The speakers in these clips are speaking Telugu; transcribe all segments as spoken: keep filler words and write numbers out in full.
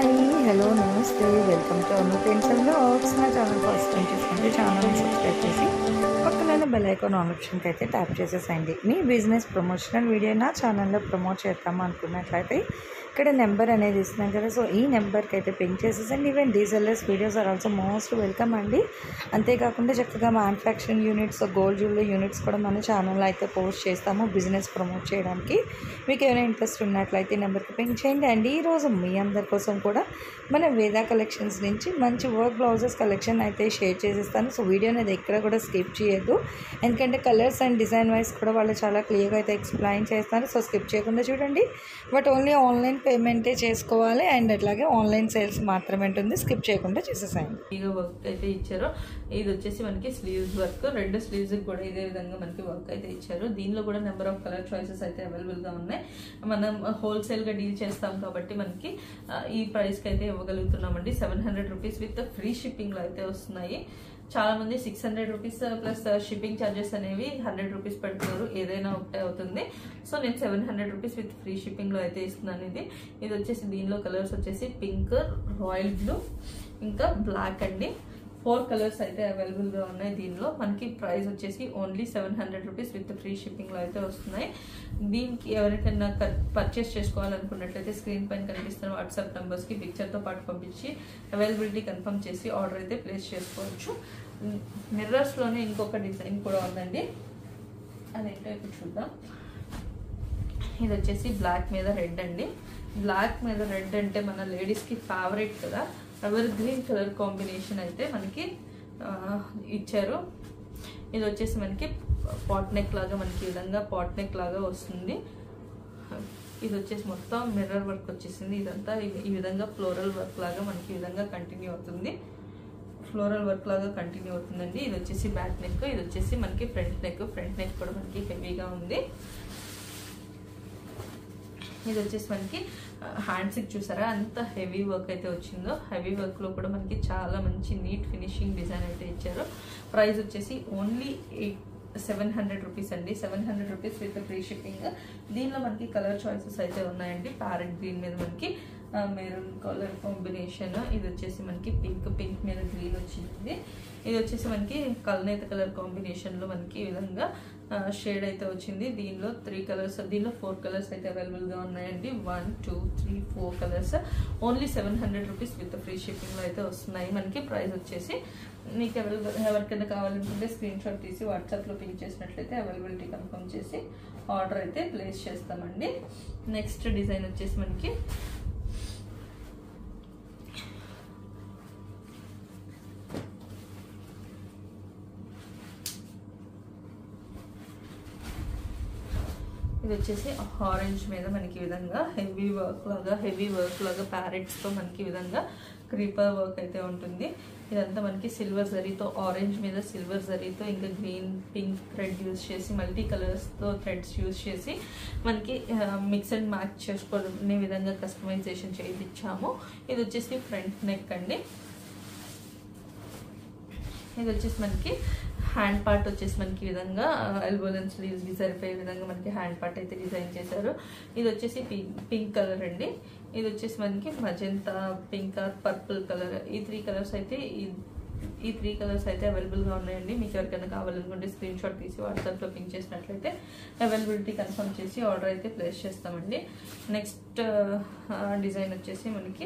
హాయ్ హలో నమస్తే welcome to Anu pens and blogs. నా ఛానల్ ఫస్ట్ టైం చూసుకుంటే ఛానల్ని సబ్స్క్రైబ్ చేసి పక్కన బెల్ ఐకాన్ ఆప్షన్కి అయితే ట్యాప్ చేసేసండి. మీ బిజినెస్ ప్రమోషనల్ వీడియో నా ఛానల్లో ప్రమోట్ చేద్దాం అనుకున్నట్లయితే ఇక్కడ నెంబర్ అనేది ఇస్తున్నాం కదా, సో ఈ నెంబర్కి అయితే పింక్ చేసేసండి. Even resellers videos are also most welcome అండి. అంతేకాకుండా చక్కగా manufacturing units, gold jewellery units కూడా మన ఛానల్లో అయితే పోస్ట్ చేస్తాము బిజినెస్ ప్రమోట్ చేయడానికి. మీకు ఏమైనా ఇంట్రెస్ట్ ఉన్నట్లయితే నెంబర్కి పింక్ చేయండి. అండ్ ఈరోజు మీ అందరి కోసం కూడా మన వేదా కలెక్షన్స్ నుంచి మంచి వర్క్ బ్లౌజెస్ కలెక్షన్ అయితే షేర్ చేసేస్తాను. సో వీడియో అనేది ఎక్కడ కూడా స్కిప్ చేయొద్దు, ఎందుకంటే కలర్స్ అండ్ డిజైన్ వైజ్ కూడా వాళ్ళు చాలా క్లియర్గా అయితే ఎక్స్ప్లెయిన్ చేస్తారు. సో స్కిప్ చేయకుండా చూడండి. బట్ ఓన్లీ ఆన్లైన్ పేమెంటే చేసుకోవాలి అండ్ అట్లాగే ఆన్లైన్ సేల్స్ మాత్రమే ఉంటుంది. స్కిప్ చేయకుండా చేసేసాయండి. ఇక వర్క్ అయితే ఇచ్చారు. ఇది వచ్చేసి మనకి స్లీవ్స్ వర్క్, రెండు స్లీవ్స్ కూడా ఇదే విధంగా మనకి వర్క్ అయితే ఇచ్చారు. దీనిలో కూడా నెంబర్ ఆఫ్ కలర్ చాయిసెస్ అయితే అవైలబుల్గా ఉన్నాయి. మనం హోల్సేల్గా డీల్ చేస్తాం కాబట్టి మనకి ఈ ప్రైస్కి అయితే ఇవ్వగలుగుతున్నామండి. Seven hundred rupees with free షిప్పింగ్లో అయితే వస్తున్నాయి. చాలా మంది six hundred rupees plus shipping charges అనేవి హండ్రెడ్ రూపీస్ పెడుతున్నారు, ఏదైనా ఒకటే అవుతుంది. సో నేను seven hundred rupees with free షిప్పింగ్లో అయితే ఇస్తున్నాను. ఇది ఇది వచ్చేసి దీనిలో కలర్స్ వచ్చేసి పింక్, రాయల్ బ్లూ, ఇంకా బ్లాక్ అండి. ఫోర్ కలర్స్ అయితే అవైలబుల్గా ఉన్నాయి. దీనిలో మనకి ప్రైస్ వచ్చేసి only seven hundred rupees with free షిప్పింగ్లో అయితే వస్తున్నాయి. దీనికి ఎవరికైనా పర్చేస్ చేసుకోవాలనుకున్నట్లయితే స్క్రీన్ పైన కనిపిస్తున్న వాట్సాప్ నెంబర్స్కి పిక్చర్తో పాటు పంపించి అవైలబిలిటీ కన్ఫర్మ్ చేసి ఆర్డర్ అయితే ప్లేస్ చేసుకోవచ్చు. మిర్రర్స్లోనే ఇంకొక డిజైన్ కూడా ఉందండి, అదేంటో ఇప్పుడు చూద్దాం. ఇది వచ్చేసి బ్లాక్ మీద రెడ్ అండి. బ్లాక్ మీద రెడ్ అంటే మన లేడీస్కి ఫేవరెట్ కదా. ఎవర్ గ్రీన్ కలర్ కాంబినేషన్ అయితే మనకి ఇచ్చారు. ఇది వచ్చేసి మనకి పాట్ నెక్ లాగా మనకి విధంగా పాట్ నెక్ లాగా వస్తుంది. ఇది వచ్చేసి మొత్తం మిర్రర్ వర్క్ వచ్చేసింది. ఇదంతా ఈ విధంగా ఫ్లోరల్ వర్క్ లాగా మనకి ఈ విధంగా కంటిన్యూ అవుతుంది. ఫ్లోరల్ వర్క్ లాగా కంటిన్యూ అవుతుందండి. ఇది వచ్చేసి బ్యాక్ నెక్, ఇది వచ్చేసి మనకి ఫ్రంట్ నెక్. ఫ్రంట్ నెక్ కూడా మనకి హెవీగా ఉంది. ఇది వచ్చేసి మనకి హ్యాండ్స్కి చూసారా అంత హెవీ వర్క్ అయితే వచ్చిందో. హెవీ వర్క్లో కూడా మనకి చాలా మంచి నీట్ ఫినిషింగ్ డిజైన్ అయితే ఇచ్చారు. ప్రైస్ వచ్చేసి only eight seven hundred rupees అండి. Seven hundred rupees with free shipping. దీనిలో మనకి కలర్ చాయిసెస్ అయితే ఉన్నాయండి. ప్యారెట్ గ్రీన్ మీద మనకి మెరూన్ కలర్ కాంబినేషన్. ఇది వచ్చేసి మనకి పింక్ పింక్ మీద గ్రీన్ వచ్చింది. ఇది వచ్చేసి మనకి కల్నేత కలర్ కాంబినేషన్లో మనకి ఈ విధంగా షేడ్ అయితే వచ్చింది. దీనిలో త్రీ కలర్స్, దీనిలో ఫోర్ కలర్స్ అయితే అవైలబుల్గా ఉన్నాయండి. One two three four colours. Only seven hundred rupees with free షిప్పింగ్లో అయితే వస్తున్నాయి. మనకి ప్రైస్ వచ్చేసి మీకు అవైలబుల్ ఎవరికైనా కావాలనుకుంటే స్క్రీన్ షాట్ తీసి వాట్సాప్లో పింక్ చేసినట్లయితే అవైలబిలిటీ కన్ఫర్మ్ చేసి ఆర్డర్ అయితే ప్లేస్ చేస్తామండి. నెక్స్ట్ డిజైన్ వచ్చేసి మనకి ఇది వచ్చేసి ఆరెంజ్ మీద మనకి విధంగా హెవీ వర్క్ లాగా హెవీ వర్క్ లాగా ప్యారెట్స్తో మనకి విధంగా క్రీపర్ వర్క్ అయితే ఉంటుంది. ఇదంతా మనకి సిల్వర్ జరీతో, ఆరెంజ్ మీద సిల్వర్ జరీతో, ఇంకా గ్రీన్ పింక్ థ్రెడ్ యూజ్ చేసి మల్టీ కలర్స్తో థ్రెడ్స్ యూజ్ చేసి మనకి మిక్స్ అండ్ మ్యాచ్ చేసుకునే విధంగా కస్టమైజేషన్ చేయించాము. ఇది వచ్చేసి ఫ్రంట్ నెక్ అండి. ఇది వచ్చేసి మనకి హ్యాండ్ పార్ట్ వచ్చేసి మనకి విధంగా ఎల్బో లెంత్ స్లీవ్స్కి సరిపోయే విధంగా మనకి హ్యాండ్ పార్ట్ అయితే డిజైన్ చేశారు. ఇది వచ్చేసి పింక్ పింక్ కలర్ అండి. ఇది వచ్చేసి మనకి మజెంతా, పింక్, పర్పుల్ కలర్. ఈ త్రీ కలర్స్ అయితే ఈ త్రీ కలర్స్ అయితే అవైలబుల్గా ఉన్నాయండి. మీకు ఎవరికైనా కావాలనుకుంటే స్క్రీన్ షాట్ తీసి వాట్సాప్లో పింక్ చేసినట్లయితే అవైలబిలిటీ కన్ఫర్మ్ చేసి ఆర్డర్ అయితే ప్లేస్ చేస్తామండి. నెక్స్ట్ డిజైన్ వచ్చేసి మనకి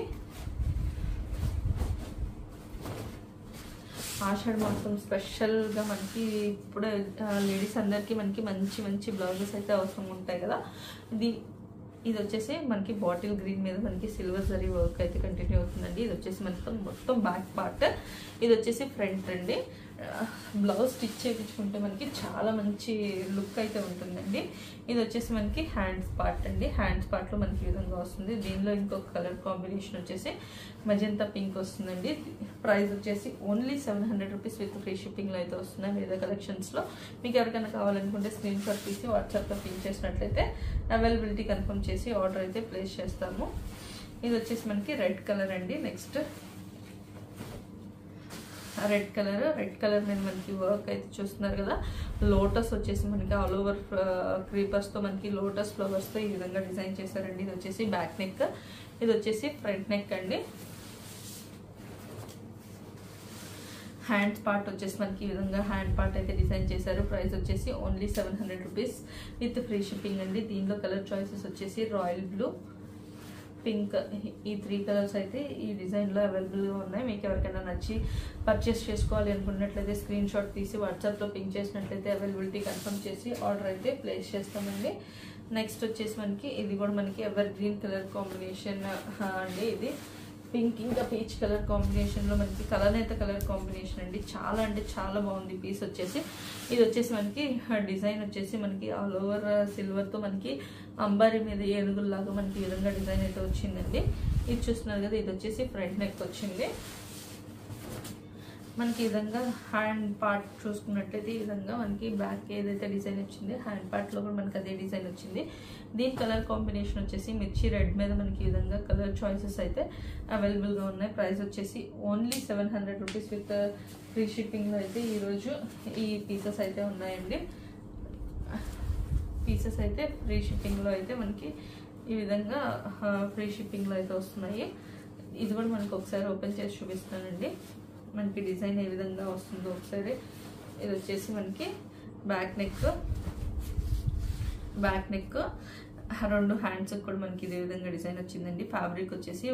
ఆషాఢ మాసం స్పెషల్గా మనకి ఇప్పుడు లేడీస్ అందరికీ మనకి మంచి మంచి బ్లౌజెస్ అయితే అవసరం ఉంటాయి కదా. ఇది ఇది వచ్చేసి మనకి బాటిల్ గ్రీన్ మీద మనకి సిల్వర్ జరీ వర్క్ అయితే కంటిన్యూ అవుతుందండి. ఇది వచ్చేసి మొత్తం మొత్తం బ్యాక్ పార్ట్. ఇది వచ్చేసి ఫ్రంట్ అండి. బ్లౌజ్ స్టిచ్ చేయించుకుంటే మనకి చాలా మంచి లుక్ అయితే ఉంటుందండి. ఇది వచ్చేసి మనకి హ్యాండ్స్ పార్ట్ అండి. హ్యాండ్స్ పార్ట్లో మనకి ఈ విధంగా వస్తుంది. దీనిలో ఇంకొక కలర్ కాంబినేషన్ వచ్చేసి మజంతా పింక్ వస్తుందండి. ప్రైస్ వచ్చేసి only seven hundred rupees with free షిప్పింగ్లో అయితే వస్తున్నాయి వేరే కలెక్షన్స్లో. మీకు ఎవరికైనా కావాలనుకుంటే స్క్రీన్ షాట్ తీసి వాట్సాప్లో పింక్ చేసినట్లయితే అవైలబిలిటీ కన్ఫర్మ్ చేసి ఆర్డర్ అయితే ప్లేస్ చేస్తాము. ఇది వచ్చేసి మనకి రెడ్ కలర్ అండి. Next red colour red colour మీద మనకి వర్క్ అయితే చూస్తున్నారు కదా. లోటస్ వచ్చేసి మనకి ఆల్ ఓవర్ క్రీపర్స్తో మనకి లోటస్ ఫ్లవర్స్తో ఈ విధంగా డిజైన్ చేశారండి. ఇది వచ్చేసి బ్యాక్ నెక్. ఇది వచ్చేసి ఫ్రంట్ నెక్ అండి. హ్యాండ్ పార్ట్ వచ్చేసి మనకి ఈ విధంగా హ్యాండ్ పార్ట్ అయితే డిజైన్ చేశారు. ప్రైస్ వచ్చేసి only seven hundred rupees with free shipping అండి. దీనిలో కలర్ చాయిసెస్ వచ్చేసి రాయల్ బ్లూ, పింక్, ఈ త్రీ కలర్స్ అయితే ఈ డిజైన్లో అవైలబుల్గా ఉన్నాయి. మీకు ఎవరికైనా నచ్చి పర్చేస్ చేసుకోవాలి అనుకున్నట్లయితే స్క్రీన్ షాట్ తీసి వాట్సాప్లో పింక్ చేసినట్లయితే అవైలబిలిటీ కన్ఫర్మ్ చేసి ఆర్డర్ అయితే ప్లేస్ చేస్తామండి. నెక్స్ట్ వచ్చేసి మనకి ఇది కూడా మనకి ఎవర్ గ్రీన్ కలర్ కాంబినేషన్ అండి. ఇది పింక్ ఇంకా పీచ్ కలర్ కాంబినేషన్లో మనకి కలనేత కలర్ కాంబినేషన్ అండి. చాలా అంటే చాలా బాగుంది పీస్ వచ్చేసి. ఇది వచ్చేసి మనకి డిజైన్ వచ్చేసి మనకి ఆల్ ఓవర్ సిల్వర్తో మనకి అంబారీ మీద ఏనుగుల్లాగా మనకి ఈ విధంగా డిజైన్ అయితే వచ్చిందండి. ఇది చూస్తున్నారు కదా, ఇది వచ్చేసి ఫ్రంట్ నెక్ వచ్చింది. మనకి ఈ విధంగా హ్యాండ్ పార్ట్ చూసుకున్నట్లయితే ఈ విధంగా మనకి బ్యాక్ ఏదైతే డిజైన్ వచ్చింది హ్యాండ్ పార్ట్లో కూడా మనకి అదే డిజైన్ వచ్చింది. దీని కలర్ కాంబినేషన్ వచ్చేసి మిర్చి రెడ్ మీద మనకి ఈ విధంగా కలర్ చాయిసెస్ అయితే అవైలబుల్గా ఉన్నాయి. ప్రైస్ వచ్చేసి only seven hundred rupees with free షిప్పింగ్లో అయితే ఈరోజు ఈ పీసెస్ అయితే ఉన్నాయండి. పీసెస్ అయితే ఫ్రీ షిప్పింగ్లో అయితే మనకి ఈ విధంగా ఫ్రీ షిప్పింగ్లో అయితే వస్తున్నాయి. ఇది కూడా మనకి ఒకసారి ఓపెన్ చేసి చూపిస్తానండి. మనకి డిజైన్ ఏ విధంగా వస్తుందో ఒకసారి. ఇది వచ్చేసి మనకి బ్యాక్ నెక్, బ్యాక్ నెక్ రెండు హ్యాండ్స్కి కూడా మనకి ఇదే విధంగా డిజైన్ వచ్చిందండి. ఫ్యాబ్రిక్ వచ్చేసి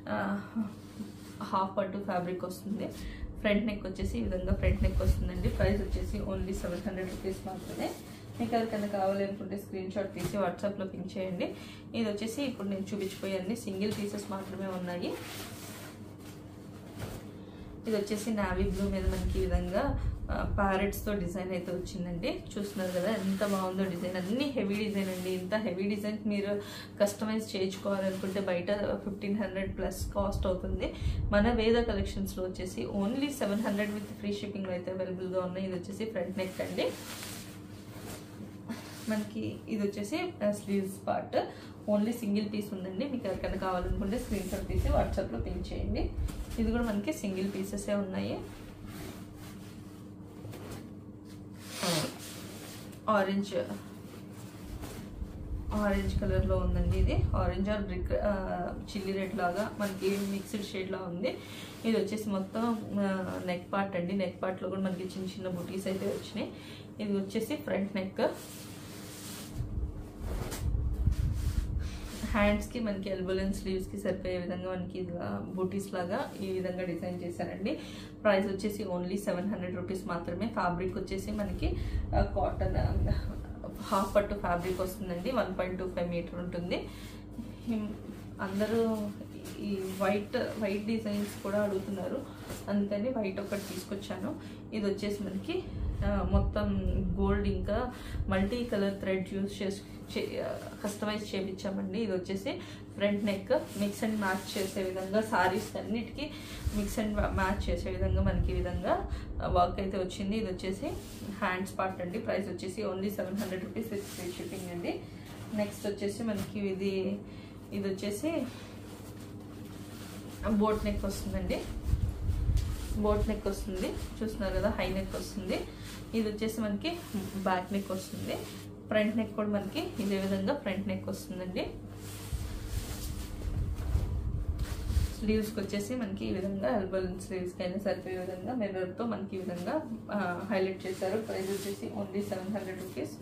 హాఫ్ పట్టు ఫ్యాబ్రిక్ వస్తుంది. ఫ్రంట్ నెక్ వచ్చేసి ఈ విధంగా ఫ్రంట్ నెక్ వస్తుందండి. ప్రైస్ వచ్చేసి ఓన్లీ సెవెన్ హండ్రెడ్ రూపీస్ మాత్రమే. మీకు ఎవరికైనా కావాలి అనుకుంటే స్క్రీన్ షాట్ తీసి వాట్సాప్లో పింక్ చేయండి. ఇది వచ్చేసి ఇప్పుడు నేను చూపించిపోయాన్ని సింగిల్ పీసెస్ మాత్రమే ఉన్నాయి. ఇది వచ్చేసి నావీ బ్లూ మీద మనకి ఈ విధంగా ప్యారెట్స్తో డిజైన్ అయితే వచ్చిందండి. చూస్తున్నారు కదా ఎంత బాగుందో డిజైన్. అన్ని హెవీ డిజైన్ అండి. ఇంత హెవీ డిజైన్ మీరు కస్టమైజ్ చేయించుకోవాలనుకుంటే బయట ఫిఫ్టీన్ హండ్రెడ్ ప్లస్ కాస్ట్ అవుతుంది. మన వేద కలెక్షన్స్లో వచ్చేసి only seven hundred with free షిప్పింగ్లో అయితే అవైలబుల్గా ఉన్నాయి. ఇది వచ్చేసి ఫ్రంట్ నెక్ అండి. మనకి ఇది వచ్చేసి sleeves part only single piece ఉందండి. మీకు ఎవరికైనా కావాలనుకుంటే స్క్రీన్ షాట్ తీసి వాట్సాప్లో పింక్ చేయండి. ఇది కూడా మనకి సింగిల్ పీసెసే ఉన్నాయి. ఆరెంజ్ ఆరెంజ్ కలర్లో ఉందండి. ఇది orange or brick chilli red లాగా మనకి మిక్స్డ్ షేడ్లా ఉంది. ఇది వచ్చేసి మొత్తం నెక్ పార్ట్ అండి. నెక్ పార్ట్లో కూడా మనకి చిన్న చిన్న బుటీస్ అయితే వచ్చినాయి. ఇది వచ్చేసి ఫ్రంట్ నెక్. హ్యాండ్స్కి మనకి ఎల్బో లెంత్ స్లీవ్స్కి సరిపోయే విధంగా మనకి బూటీస్ లాగా ఈ విధంగా డిజైన్ చేశారండి. ప్రైస్ వచ్చేసి ఓన్లీ సెవెన్ హండ్రెడ్ రూపీస్ మాత్రమే. ఫ్యాబ్రిక్ వచ్చేసి మనకి కాటన్ హాఫ్ పట్టు ఫ్యాబ్రిక్ వస్తుందండి. One point two five metre ఉంటుంది. అందరూ ఈ వైట్ వైట్ డిజైన్స్ కూడా అడుగుతున్నారు, అందుకని వైట్ ఒకటి తీసుకొచ్చాను. ఇది వచ్చేసి మనకి మొత్తం గోల్డ్ ఇంకా మల్టీ కలర్ థ్రెడ్ యూస్ చేసి కస్టమైజ్ చేయించామండి. ఇది వచ్చేసి front neck mix and match చేసే విధంగా సారీస్ అన్నిటికీ మిక్స్ అండ్ మ్యాచ్ చేసే విధంగా మనకి ఈ విధంగా వర్క్ అయితే వచ్చింది. ఇది వచ్చేసి హ్యాండ్స్ పార్ట్ అండి. ప్రైస్ వచ్చేసి only seven hundred rupees with free shipping అండి. నెక్స్ట్ వచ్చేసి మనకి ఇది ఇది వచ్చేసి బోట్ నెక్ వస్తుందండి. బోట్ నెక్ వస్తుంది, చూస్తున్నారు కదా, హై నెక్ వస్తుంది. ఇది వచ్చేసి మనకి బ్యాక్ నెక్ వస్తుంది. ఫ్రంట్ నెక్ కూడా మనకి ఇదే విధంగా ఫ్రంట్ నెక్ వస్తుందండి. స్లీవ్స్కి వచ్చేసి మనకి ఈ విధంగా ఎల్బో స్లీవ్స్కి అయినా సరిపోయే విధంగా మిర్రర్తో మనకి ఈ విధంగా హైలైట్ చేశారు. ప్రైస్ వచ్చేసి ఓన్లీ సెవెన్ హండ్రెడ్ రూపీస్.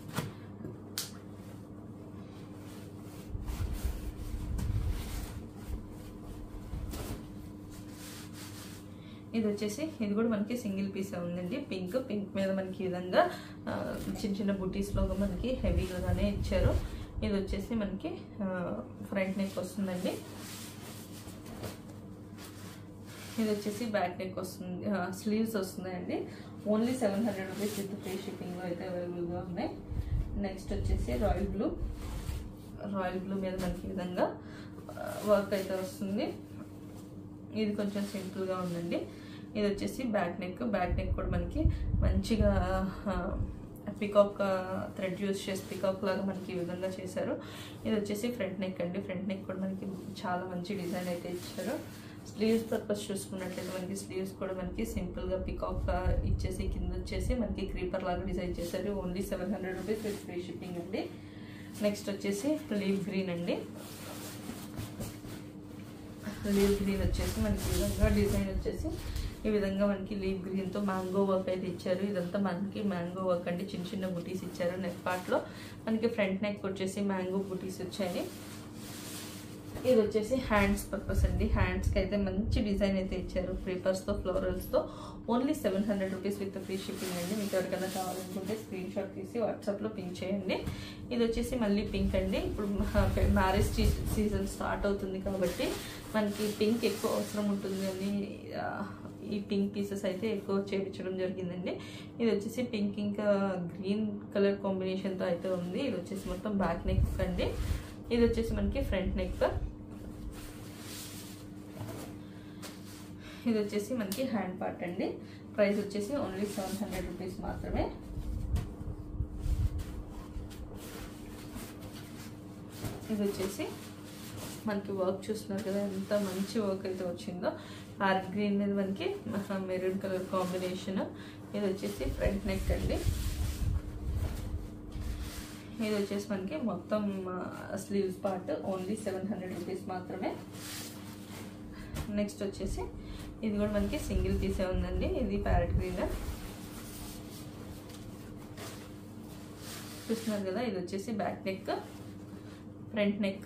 ఇది వచ్చేసి ఇది కూడా మనకి సింగిల్ పీస్ ఉందండి. పింక్ పింక్ మీద మనకి ఈ విధంగా చిన్న చిన్న బుటీస్లోగా మనకి హెవీగానే ఇచ్చారు. ఇది వచ్చేసి మనకి ఫ్రంట్ నెక్ వస్తుందండి. ఇది వచ్చేసి బ్యాక్ నెక్ వస్తుంది, స్లీవ్స్ వస్తున్నాయండి. Only seven hundred rupees with free షిప్పింగ్లో అయితే అవైలబుల్గా ఉన్నాయి. నెక్స్ట్ వచ్చేసి రాయల్ బ్లూ రాయల్ బ్లూ మీద మనకి ఈ విధంగా వర్క్ అయితే వస్తుంది. ఇది కొంచెం సింపుల్గా ఉందండి. ఇది వచ్చేసి బ్యాక్ నెక్ బ్యాక్ నెక్ కూడా మనకి మంచిగా పికాక్ థ్రెడ్ యూస్ చేసి పికాక్ లాగా మనకి ఈ విధంగా చేశారు. ఇది వచ్చేసి ఫ్రంట్ నెక్ అండి. ఫ్రంట్ నెక్ కూడా మనకి చాలా మంచి డిజైన్ అయితే ఇచ్చారు. స్లీవ్స్ పర్పస్ చూసుకున్నట్లయితే మనకి స్లీవ్స్ కూడా మనకి సింపుల్గా పికాక్ ఇచ్చేసి కింద వచ్చేసి మనకి క్రీపర్ లాగా డిజైన్ చేశారు. Only seven hundred rupees with free shipping అండి. నెక్స్ట్ వచ్చేసి లీవ్ గ్రీన్ అండి. లీవ్ గ్రీన్ వచ్చేసి మనకి ఈ విధంగా డిజైన్ వచ్చేసి ఈ విధంగా మనకి లీవ్ గ్రీన్తో మ్యాంగో వర్క్ అయితే ఇచ్చారు. ఇదంతా మనకి మ్యాంగో వర్క్ అండి, చిన్న చిన్న బుటీస్ ఇచ్చారు. నెక్ పార్ట్లో మనకి ఫ్రంట్ నెక్ వచ్చేసి మ్యాంగో బుటీస్ వచ్చాయి. ఇది వచ్చేసి హ్యాండ్స్ పర్పస్ అండి. హ్యాండ్స్కి అయితే మంచి డిజైన్ అయితే ఇచ్చారు, పేపర్స్తో ఫ్లోరల్స్తో. Only seven hundred rupees with free shipping అండి. మీకు ఎవరికైనా కావాలనుకుంటే స్క్రీన్ షాట్ తీసి వాట్సాప్లో పింక్ చేయండి. ఇది వచ్చేసి మళ్ళీ పింక్ అండి. ఇప్పుడు మ్యారేజ్ సీజన్ స్టార్ట్ అవుతుంది కాబట్టి మనకి పింక్ ఎక్కువ అవసరం ఉంటుంది అని ఈ పింక్ పీసెస్ అయితే ఎక్కువ చేయించడం జరిగిందండి. ఇది వచ్చేసి పింక్ ఇంకా గ్రీన్ కలర్ కాంబినేషన్తో అయితే ఉంది. ఇది వచ్చేసి మొత్తం బ్యాక్ నెక్ అండి. ఇది వచ్చేసి మనకి ఫ్రంట్ నెక్. ఇది వచ్చేసి మనకి హ్యాండ్ పార్ట్ అండి. ప్రైస్ వచ్చేసి ఓన్లీ సెవెన్ హండ్రెడ్ రూపీస్ మాత్రమే. ఇది వచ్చేసి మనకి వర్క్ చూస్తున్నారు కదా, ఎంత మంచి వర్క్ అయితే వచ్చిందో. ప్యారెట్ గ్రీన్ మీద మనకి మెరూన్ కలర్ కాంబినేషన్. ఇది వచ్చేసి ఫ్రంట్ నెక్ అండి. ఇది వచ్చేసి మనకి మొత్తం sleeves part. Only seven hundred rupees మాత్రమే. నెక్స్ట్ వచ్చేసి ఇది కూడా మనకి సింగిల్ పీసే ఉందండి. ఇది ప్యారెట్ గ్రీన్ చూస్తున్నారు కదా. ఇది వచ్చేసి back neck, front neck.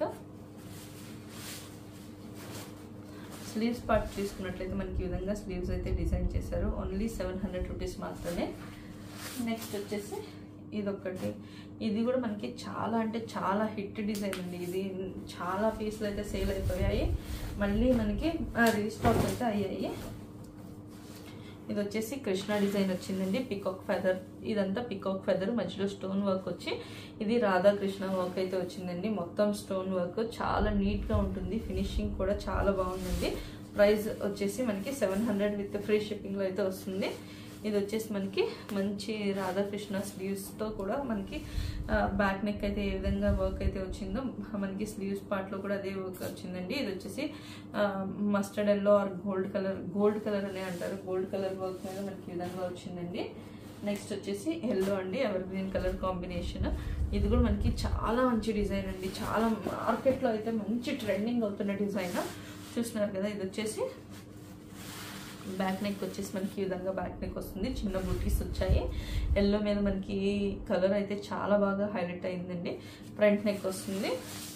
Sleeves part తీసుకున్నట్లయితే మనకి ఈ విధంగా స్లీవ్స్ అయితే డిజైన్ చేశారు. ఓన్లీ సెవెన్ హండ్రెడ్ రూపీస్ మాత్రమే. నెక్స్ట్ వచ్చేసి ఇదొకటి. ఇది కూడా మనకి చాలా అంటే చాలా హిట్ డిజైన్ అండి. ఇది చాలా పీసులు అయితే సేల్ అయిపోయాయి, మళ్ళీ మనకి రీస్టాక్ అయితే అయ్యాయి. ఇది వచ్చేసి కృష్ణ డిజైన్ వచ్చిందండి, పికాక్ ఫెదర్. ఇదంతా పికాక్ ఫెదర్, మధ్యలో స్టోన్ వర్క్ వచ్చి ఇది రాధాకృష్ణ వర్క్ అయితే వచ్చిందండి. మొత్తం స్టోన్ వర్క్ చాలా నీట్గా ఉంటుంది, ఫినిషింగ్ కూడా చాలా బాగుందండి. ప్రైస్ వచ్చేసి మనకి సెవెన్ హండ్రెడ్ విత్ ఫ్రీ షిప్పింగ్లో అయితే వస్తుంది. ఇది వచ్చేసి మనకి మంచి రాధాకృష్ణ స్లీవ్స్తో కూడా మనకి బ్యాక్ నెక్ అయితే ఏ విధంగా వర్క్ అయితే వచ్చిందో మనకి స్లీవ్స్ పార్ట్లో కూడా అదే వర్క్ వచ్చిందండి. ఇది వచ్చేసి mustard yellow or gold colour, gold colour అనే అంటారు, గోల్డ్ కలర్ వర్క్ మీద మనకి ఈ విధంగా వచ్చిందండి. నెక్స్ట్ వచ్చేసి ఎల్లో అండి, ఎవర్ గ్రీన్ కలర్ కాంబినేషన్. ఇది కూడా మనకి చాలా మంచి డిజైన్ అండి, చాలా మార్కెట్లో అయితే మంచి ట్రెండింగ్ అవుతున్న డిజైన్ చూస్తున్నారు కదా. ఇది వచ్చేసి బ్యాక్ నెక్ వచ్చేసి మనకి ఈ విధంగా బ్యాక్ నెక్ వస్తుంది, చిన్న బుటీస్ వచ్చాయి. ఎల్లో మీద మనకి కలర్ అయితే చాలా బాగా హైలైట్ అయిందండి. ఫ్రంట్ నెక్ వస్తుంది.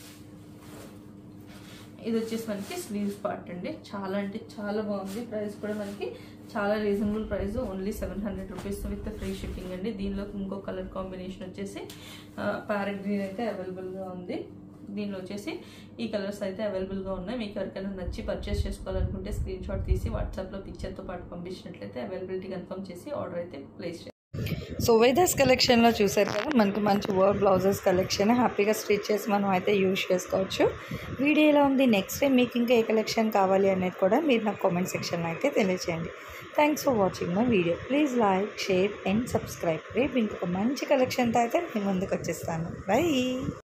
ఇది వచ్చేసి మనకి స్లీవ్స్ పార్ట్ అండి. చాలా అంటే చాలా బాగుంది. ప్రైస్ కూడా మనకి చాలా reasonable price, only seven hundred rupees with free shipping అండి. దీనిలో ఇంకో కలర్ కాంబినేషన్ వచ్చేసి ప్యారెట్ గ్రీన్ అయితే అవైలబుల్గా ఉంది. దీనిలో వచ్చేసి ఈ కలర్స్ అయితే అవైలబుల్గా ఉన్నాయి. మీకు ఎవరికైనా నచ్చి పర్చేస్ చేసుకోవాలనుకుంటే స్క్రీన్ షాట్ తీసి వాట్సాప్లో పిక్చర్తో పాటు పంపించినట్లయితే అవైలబిలిటీ కన్ఫర్మ్ చేసి ఆర్డర్ అయితే ప్లేస్ చేయండి. సో వేదాస్ కలెక్షన్లో చూసారు కదా, మనకి మంచి వర్క్ బ్లౌజెస్ కలెక్షన్ హ్యాపీగా స్టిచ్ చేసి మనం అయితే యూజ్ చేసుకోవచ్చు. వీడియో ఎలా ఉంది, నెక్స్ట్ టైం మీకు ఇంకా ఏ కలెక్షన్ కావాలి అనేది కూడా మీరు నాకు కామెంట్ సెక్షన్లో అయితే తెలియజేయండి. Thanks for watching my video. Please like, share and subscribe. రేపు ఇంకొక మంచి కలెక్షన్తో అయితే మీ ముందుకు వచ్చేస్తాను. బై.